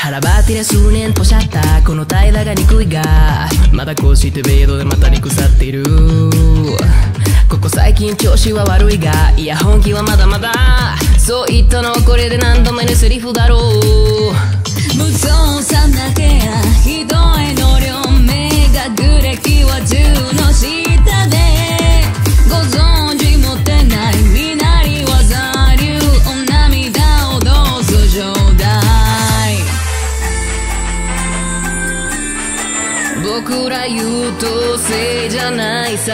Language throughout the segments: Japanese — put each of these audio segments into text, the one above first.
腹ばってりゃ数年ポシャったこの平らが憎いがまだこうしてベッドでまたに腐っている。ここ最近調子は悪いがいや本気はまだまだ。そう言ったのはこれで何度目のセリフだろう。 無造作なケア人への両目が学歴は10の下でご存知持ってない身なりは残留お涙をどうぞちょうだい。僕ら優等生じゃないさ。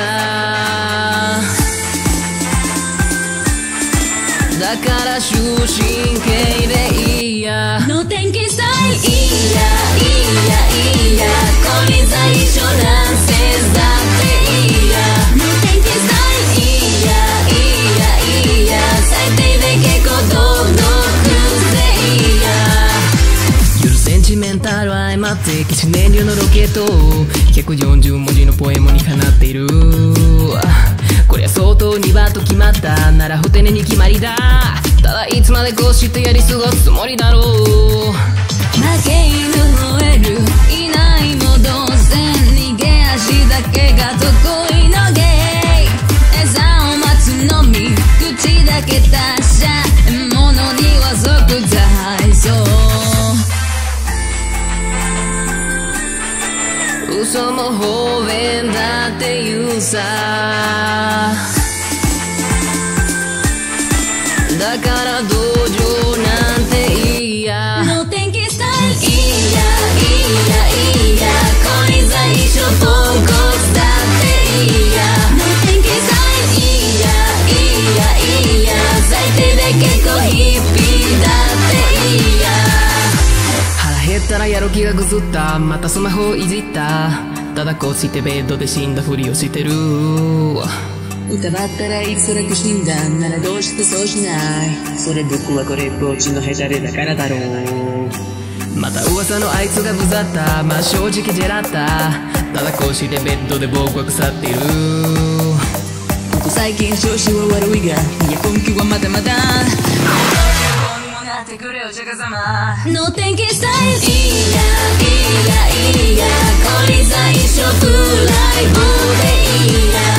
だから終身刑でいいや。の天気さえいいやいいやいいや。これ最初なんせだっていいや。の天気さえいいやいいやいいや。最低で結構どんどんくせいや。 夜センチメンタル相まって基地燃料のロケット140文字のポエムに放っている。こりゃ相当にバッと決まったならふて寝に決まりだ。ただいつまでこうしてやり過ごすつもりだろう。 負け犬吠えるいないも同然逃げ足だけが得意のゲイ。餌を待つのみ口だけ達者獲物には即座配送。嘘も方便だって言うさ。だから同情なんていいや。の天気スタイルいいやいいやいいや。これ最初ポンコツだっていいや。の天気スタイルいいやいいやいいや。最低で結構ヒッピーだっていいや。 腹減ったらやる気がぐずったまたスマホをいじった。ただこうしてベッドで死んだふりをしてる。 疑ったらいつとなく死んだならどうしてそうしない。それ僕はこれっぽっちのヘタレだからだろう。 また噂のあいつがぶざったまあ正直ジェラったただこうしてベッドで僕は腐っている。 ここ最近調子は悪いがいや根気はまだまだ。の天気スタイルいいやいいやいいや。これ最初プライボでいいや。